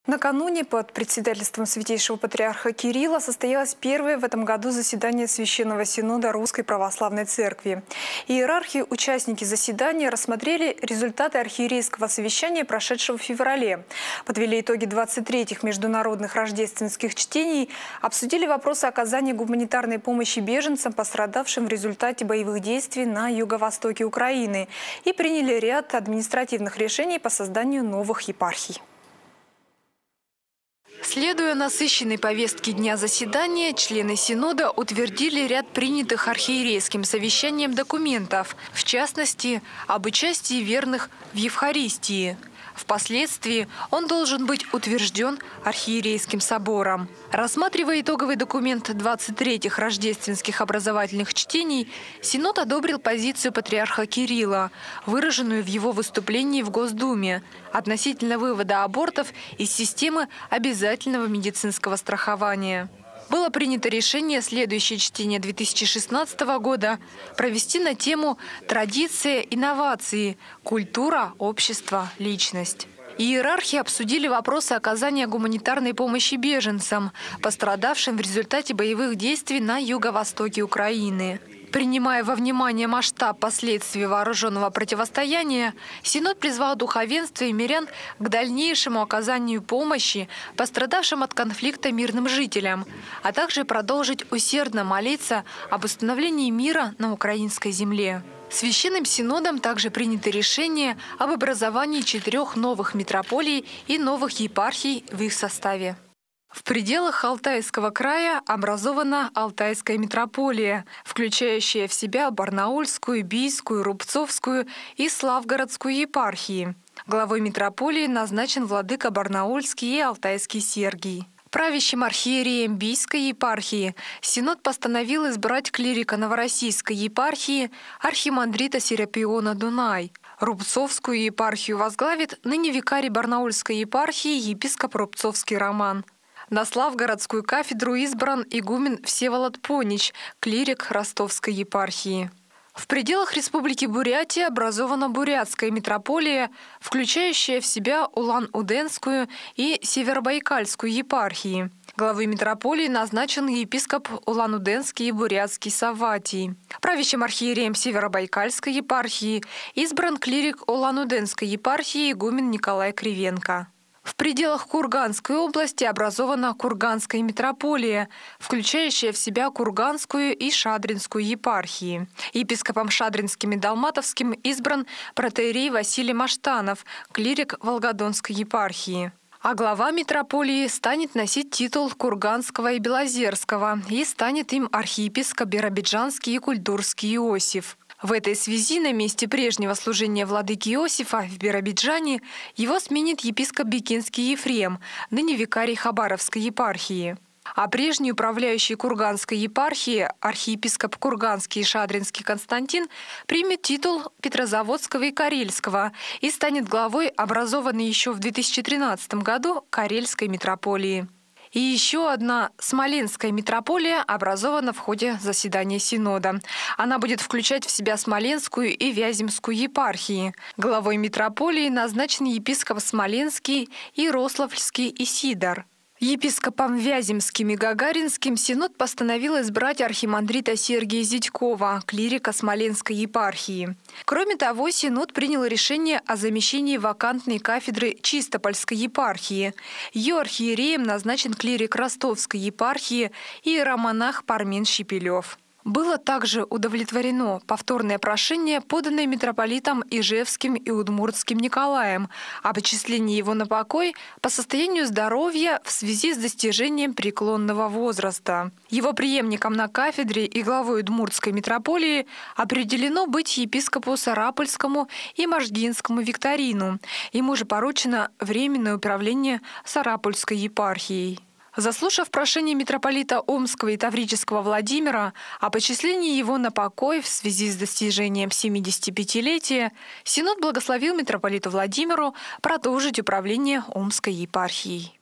Накануне под председательством Святейшего Патриарха Кирилла состоялось первое в этом году заседание Священного Синода Русской Православной Церкви. Иерархи, участники заседания рассмотрели результаты архиерейского совещания, прошедшего в феврале. Подвели итоги 23-х международных рождественских чтений, обсудили вопросы оказания гуманитарной помощи беженцам, пострадавшим в результате боевых действий на юго-востоке Украины, и приняли ряд административных решений по созданию новых епархий. Следуя насыщенной повестке дня заседания, члены Синода утвердили ряд принятых архиерейским совещанием документов, в частности, об участии верных в Евхаристии. Впоследствии он должен быть утвержден архиерейским собором. Рассматривая итоговый документ 23-х рождественских образовательных чтений, Синод одобрил позицию патриарха Кирилла, выраженную в его выступлении в Госдуме, относительно вывода абортов из системы обязательного медицинского страхования. Было принято решение следующее чтение 2016 года провести на тему «Традиция, инновации. Культура, общество, личность». Иерархи обсудили вопросы оказания гуманитарной помощи беженцам, пострадавшим в результате боевых действий на юго-востоке Украины. Принимая во внимание масштаб последствий вооруженного противостояния, Синод призвал духовенство и мирян к дальнейшему оказанию помощи пострадавшим от конфликта мирным жителям, а также продолжить усердно молиться об установлении мира на украинской земле. Священным Синодом также принято решение об образовании 4 новых митрополий и новых епархий в их составе. В пределах Алтайского края образована Алтайская митрополия, включающая в себя Барнаульскую, Бийскую, Рубцовскую и Славгородскую епархии. Главой митрополии назначен владыка Барнаульский и Алтайский Сергий. Правящим архиереем Бийской епархии Синод постановил избрать клирика Новороссийской епархии архимандрита Серапиона Дунай. Рубцовскую епархию возглавит ныне викарий Барнаульской епархии епископ Рубцовский Роман. На Славгородскую кафедру избран игумен Всеволод Понич, клирик Ростовской епархии. В пределах Республики Бурятия образована Бурятская митрополия, включающая в себя Улан-Удэнскую и Северобайкальскую епархии. Главой митрополии назначен епископ Улан-Удэнский и Бурятский Савватий. Правящим архиереем Северобайкальской епархии избран клирик Улан-Удэнской епархии игумен Николай Кривенко. В пределах Курганской области образована Курганская митрополия, включающая в себя Курганскую и Шадринскую епархии. Епископом Шадринским и Далматовским избран протоиерей Василий Маштанов, клирик Волгодонской епархии. А глава митрополии станет носить титул Курганского и Белозерского, и станет им архиепископ Биробиджанский и Кульдурский Иосиф. В этой связи на месте прежнего служения владыки Иосифа в Биробиджане его сменит епископ Бикинский Ефрем, ныне викарий Хабаровской епархии. А прежний управляющий Курганской епархии архиепископ Курганский и Шадринский Константин примет титул Петрозаводского и Карельского и станет главой образованной еще в 2013 году Карельской митрополии. И еще одна Смоленская митрополия образована в ходе заседания Синода. Она будет включать в себя Смоленскую и Вяземскую епархии. Главой митрополии назначен епископ Смоленский и Рославльский Исидор. Епископом Вяземским и Гагаринским Синод постановил избрать архимандрита Сергия Зятькова, клирика Смоленской епархии. Кроме того, Синод принял решение о замещении вакантной кафедры Чистопольской епархии. Ее архиереем назначен клирик Ростовской епархии и иеромонах Пармен Щепелев. Было также удовлетворено повторное прошение, поданное митрополитом Ижевским и Удмуртским Николаем, об отчислении его на покой по состоянию здоровья в связи с достижением преклонного возраста. Его преемником на кафедре и главой Удмуртской митрополии определено быть епископу Сарапульскому и Можгинскому Викторину. Ему же поручено временное управление Сарапульской епархией. Заслушав прошение митрополита Омского и Таврического Владимира о почислении его на покой в связи с достижением 75-летия, Синод благословил митрополиту Владимиру продолжить управление Омской епархией.